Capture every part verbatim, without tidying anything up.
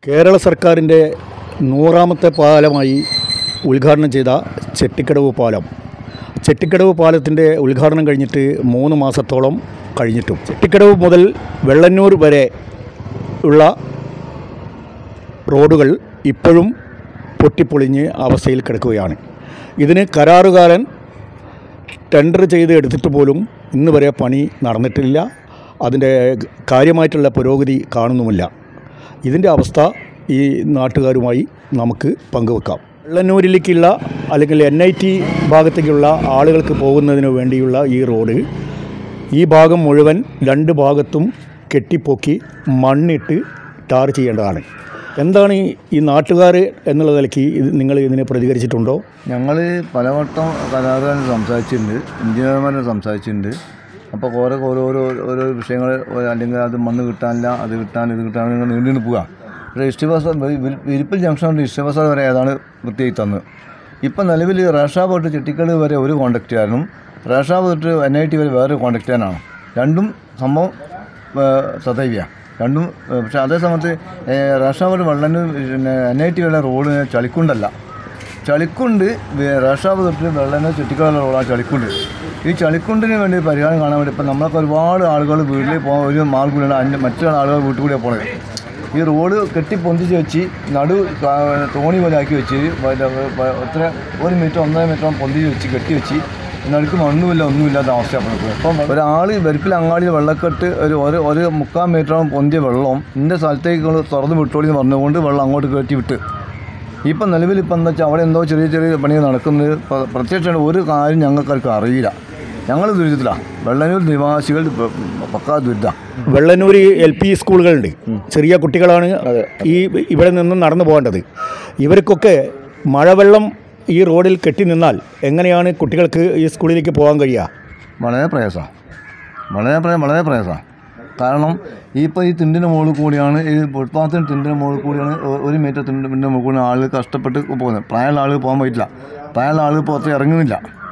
കേരള സർക്കാരിൻ്റെ നൂറാമത്തെ പാലമായി ഉദ്ഘാടനം ചെയ്ത ചെട്ടിക്കടവ് പാലം. ചെട്ടിക്കടവ് പാലത്തിൻ്റെ ഉദ്ഘാടനം കഴിഞ്ഞിട്ട് മൂന്ന് മാസത്തോളം കഴിഞ്ഞിട്ടും ചെട്ടിക്കടവ് മുതൽ വെള്ളന്നൂർ വരെ ഉള്ള റോഡുകൾ ഇപ്പോഴും പൊട്ടിപ്പൊളിഞ്ഞ് അവസ്ഥയിൽ കിടക്കുകയാണ്. ഇതിന് കരാറുകാരൻ ടെൻഡർ ചെയ്ത് എടുത്തിട്ട് പോലും ഇന്ന് വരെ പണി നടന്നിട്ടില്ല. അതിൻ്റെ കാര്യമായിട്ടുള്ള പുരോഗതി കാണുന്നുമില്ല. ഇതിൻ്റെ അവസ്ഥ ഈ നാട്ടുകാരുമായി നമുക്ക് പങ്കുവെക്കാം. വെള്ളന്നൂരിലേക്കുള്ള അല്ലെങ്കിൽ എൻ ഐ ടി ഭാഗത്തേക്കുള്ള ആളുകൾക്ക് പോകുന്നതിന് വേണ്ടിയുള്ള ഈ റോഡ്, ഈ ഭാഗം മുഴുവൻ രണ്ട് ഭാഗത്തും കെട്ടിപ്പൊക്കി മണ്ണിട്ട് ടാർ ചെയ്യേണ്ടതാണ്. എന്താണ് ഈ നാട്ടുകാർ എന്നുള്ള നിലയ്ക്ക് ഇത് നിങ്ങൾ ഇതിനെ പ്രതികരിച്ചിട്ടുണ്ടോ? ഞങ്ങൾ പലവട്ടം കരാറുകാരൻ സംസാരിച്ചിട്ടുണ്ട്, എഞ്ചിനീയർമാരെ സംസാരിച്ചിട്ടുണ്ട്. അപ്പോൾ ഓരോ ഓരോരോ ഓരോ വിഷയങ്ങൾ, അല്ലെങ്കിൽ അത് മണ്ണ് കിട്ടാനില്ല, അത് കിട്ടാൻ ഇത് കിട്ടാൻ നീണ്ടു പോവുക. പക്ഷേ ഇഷ്ടബസ വിരിപ്പിൽ ജംഗ്ഷൻ ഇഷ്ടബസ വരെ ഏതാണ് വൃത്തിയായി തന്നത്. ഇപ്പം നിലവിൽ റേഷാ തൊട്ട് ചെട്ടിക്കടവ് വരെ ഒരു കോൺട്രാക്റ്റുകാരനും റേഷാ തൊട്ട് എൻ ഐ ടി വരെ വേറൊരു കോൺട്രാക്റ്റുകാരനാണ്. രണ്ടും സംഭവം സദൈവ്യ രണ്ടും. പക്ഷേ അതേ സമയത്ത് റേഷാ തൊട്ട് വെള്ളന്നൂർ പിന്നെ എൻ ഐ ടി വരെ റോഡ് ചളിക്കുണ്ടല്ല, ചളിക്കുണ്ട്. റേഷാ തൊട്ട് വെള്ളന്നൂർ ചെട്ടിക്കടവ് റോഡാണ് ചളിക്കുണ്ട്. ഈ ചളിക്കുണ്ടിന് വേണ്ടി പരിഹാരം കാണാൻ വേണ്ടി ഇപ്പം നമ്മളൊക്കെ ഒരുപാട് ആളുകൾ വീട്ടിൽ പോകാൻ ഒരു മാൾ കൂടിയാണ്, അതിൻ്റെ മറ്റുള്ള ആളുകൾ വീട്ടിൽ കൂടിയാണ് പോണത്. ഈ റോഡ് കെട്ടി പൊന്തിച്ച് വെച്ച് നടു തോണി പോലെ ആക്കി വെച്ച് എത്ര ഒരു മീറ്റർ ഒന്നര മീറ്റർ പൊന്തിച്ച് വെച്ച് കെട്ടി വെച്ച് നടുക്ക് മണ്ണുമില്ല ഒന്നുമില്ലാത്ത അവസ്ഥയാണ്. അപ്പം ഒരാൾ വെരുപ്പിൽ അങ്ങാടിയിൽ വെള്ളക്കെട്ട് ഒരു ഒരു ഒരു മുക്കാൽ മീറ്ററോളം പൊന്തിയ വെള്ളം ഇന്ന സ്ഥലത്തേക്ക് തുറന്ന് വിട്ടോളി എന്ന് പറഞ്ഞുകൊണ്ട് വെള്ളം അങ്ങോട്ട് കയറ്റി വിട്ട്. ഇപ്പം നിലവിൽ ഇപ്പം എന്താ വെച്ചാൽ അവിടെ എന്തോ ചെറിയ ചെറിയ പണികൾ നടക്കുന്നത്. പ്രത്യക്ഷമായിട്ട് ഒരു കാര്യം ഞങ്ങൾക്കാർക്ക് അറിയില്ല. ഞങ്ങൾ ദുരിതത്തിലാണ്. വെള്ളന്നൂർ നിവാസികൾ പക്കാ ദുരിതമാണ്. വെള്ളന്നൂർ എൽ പി സ്കൂളുകളുണ്ട്, ചെറിയ കുട്ടികളാണ് ഈ ഇവിടെ നിന്ന് നടന്നു പോകേണ്ടത്. ഇവർക്കൊക്കെ മഴവെള്ളം ഈ റോഡിൽ കെട്ടി നിന്നാൽ എങ്ങനെയാണ് കുട്ടികൾക്ക് ഈ സ്കൂളിലേക്ക് പോകാൻ കഴിയുക? വളരെ പ്രയാസമാണ്, വളരെ പ്രയ വളരെ പ്രയാസമാണ്. കാരണം ഇപ്പോൾ ഈ തിണ്ടിൻ്റെ മുകളിൽ കൂടിയാണ്, ഈ ഫുട്പാത്തിന് തിണ്ടിൻ്റെ മുകളിൽ കൂടിയാണ്, ഒരു മീറ്റർ തിണ്ടിൻ്റെ മുകളിൽ കൂടി ആളുകൾ കഷ്ടപ്പെട്ട് പോകുന്നത്. പ്രായമുള്ള ആളുകൾ പോകാൻ പറ്റില്ല, പ്രായമുള്ള ആളുകൾ പുറത്ത് ഇറങ്ങുന്നില്ല.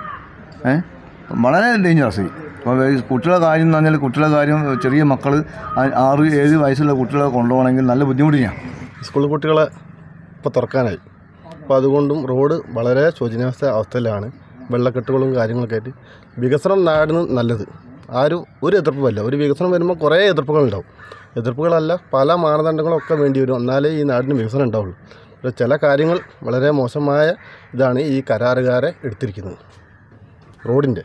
ഏഹ് വളരെ ഡേഞ്ചറസ്. ഇപ്പോൾ കുട്ടികളുടെ കാര്യം എന്ന് പറഞ്ഞാൽ കുട്ടികളുടെ കാര്യം ചെറിയ മക്കൾ ആറ് ഏഴ് വയസ്സുള്ള കുട്ടികളെ കൊണ്ടുപോകണമെങ്കിൽ നല്ല ബുദ്ധിമുട്ടിയാണ്. സ്കൂൾ കുട്ടികളെ ഇപ്പോൾ തുറക്കാനായി. അപ്പോൾ അതുകൊണ്ടും റോഡ് വളരെ ശോചനീയാവസ്ഥ അവസ്ഥയിലാണ്. വെള്ളക്കെട്ടുകളും കാര്യങ്ങളൊക്കെ ആയിട്ട് വികസനം നാടിന് നല്ലത്. ആരും ഒരു എതിർപ്പുമല്ല. ഒരു വികസനം വരുമ്പോൾ കുറേ എതിർപ്പുകളുണ്ടാവും. എതിർപ്പുകളല്ല, പല മാനദണ്ഡങ്ങളൊക്കെ വേണ്ടി വരും, എന്നാലേ ഈ നാടിന് വികസനം ഉണ്ടാവുള്ളൂ. പക്ഷേ ചില കാര്യങ്ങൾ വളരെ മോശമായ ഇതാണ് ഈ കരാറുകാരെ എടുത്തിരിക്കുന്നത് റോഡിൻ്റെ.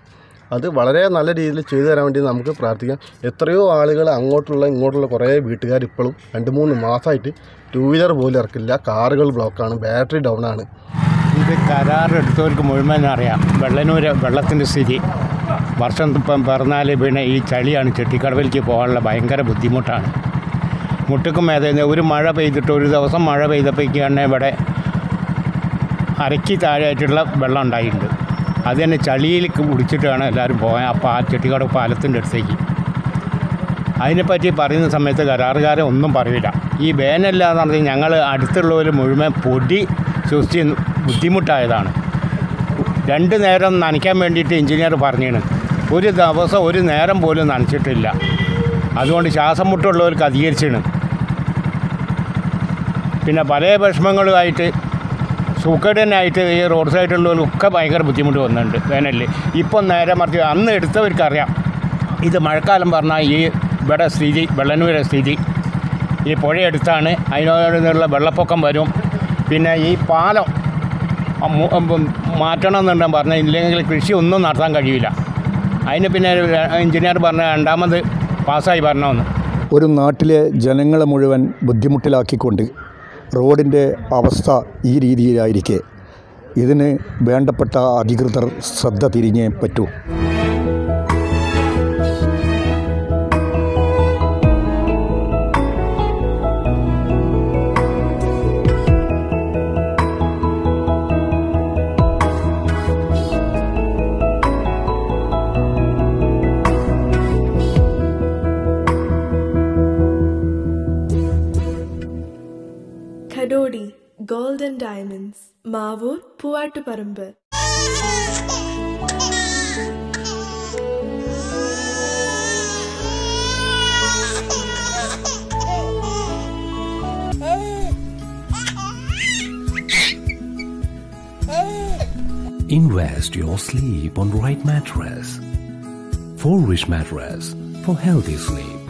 അത് വളരെ നല്ല രീതിയിൽ ചെയ്തു തരാൻ വേണ്ടി നമുക്ക് പ്രാർത്ഥിക്കാം. എത്രയോ ആളുകൾ അങ്ങോട്ടുള്ള ഇങ്ങോട്ടുള്ള കുറേ വീട്ടുകാർ ഇപ്പോഴും രണ്ട് മൂന്ന് മാസമായിട്ട് ടൂ വീലർ പോലും ഇറക്കില്ല. കാറുകൾ ബ്ലോക്കാണ്, ബാറ്ററി ഡൗൺ ആണ്. ഇത് കരാറെടുത്തവർക്ക് മുഴുവൻ അറിയാം വെള്ളന്നൂർ വെള്ളത്തിൻ്റെ സ്ഥിതി. വർഷം ഇപ്പം പറഞ്ഞാൽ പിന്നെ ഈ ചളിയാണ്, ചെട്ടിക്കടവിലേക്ക് പോകാനുള്ള ഭയങ്കര ബുദ്ധിമുട്ടാണ്. മുട്ടുക്കും മേതെ ഒരു മഴ പെയ്തിട്ട് ഒരു ദിവസം മഴ പെയ്തപ്പോഴേക്കാണ് ഇവിടെ അരക്കി താഴെയായിട്ടുള്ള വെള്ളം ഉണ്ടായിട്ടുണ്ട്. അത് തന്നെ ചളിയിലേക്ക് കുടിച്ചിട്ടാണ് എല്ലാവരും പോകാൻ. അപ്പോൾ ആ ചെട്ടിക്കടവ് പാലത്തിൻ്റെ അടുത്തേക്ക് അതിനെപ്പറ്റി പറയുന്ന സമയത്ത് കരാറുകാരെ ഒന്നും പറയില്ല. ഈ വേനലില്ലാന്ന് പറഞ്ഞാൽ ഞങ്ങൾ അടുത്തുള്ളവർ മുഴുവൻ പൊടി ശ്വസിച്ച് ബുദ്ധിമുട്ടായതാണ്. രണ്ട് നേരം നനയ്ക്കാൻ വേണ്ടിയിട്ട് എഞ്ചിനീയർ പറഞ്ഞാണ്, ഒരു ദിവസം ഒരു നേരം പോലും നനച്ചിട്ടില്ല. അതുകൊണ്ട് ശ്വാസം മുട്ടുള്ളവർക്ക് അധികരിച്ചാണ്. പിന്നെ പല വിഷമങ്ങളുമായിട്ട് സൂക്കേടനായിട്ട് ഈ റോഡ് സൈഡിലുള്ളവർക്കൊക്കെ ഭയങ്കര ബുദ്ധിമുട്ട് വന്നിട്ടുണ്ട് വേനലിൽ. ഇപ്പം നേരെ മറിച്ച് അന്ന് എടുത്തവർക്കറിയാം ഇത് മഴക്കാലം പറഞ്ഞാൽ ഈ ഇവിടെ സ്ഥിതി, വെള്ളന്നൂരെ സ്ഥിതി ഈ പുഴയെടുത്താണ്, അതിനോടുള്ള വെള്ളപ്പൊക്കം വരും. പിന്നെ ഈ പാലം മാറ്റണം എന്നുണ്ടെങ്കിൽ പറഞ്ഞാൽ ഇല്ലെങ്കിൽ കൃഷി ഒന്നും നടത്താൻ കഴിയില്ല. അതിന് പിന്നെ എഞ്ചിനീയർ പറഞ്ഞ രണ്ടാമത് പാസ്സായി പറഞ്ഞോന്ന്. ഒരു നാട്ടിലെ ജനങ്ങളെ മുഴുവൻ ബുദ്ധിമുട്ടിലാക്കിക്കൊണ്ട് റോഡിൻ്റെ അവസ്ഥ ഈ രീതിയിലായിരിക്കെ ഇതിന് വേണ്ടപ്പെട്ട അധികൃതർ ശ്രദ്ധ തിരിഞ്ഞേ പറ്റൂ. Kadodi Gold and Diamonds, Mavur, Puvattuparambur. Oh Invest your sleep on right mattress. Four Wish Mattress for healthy sleep.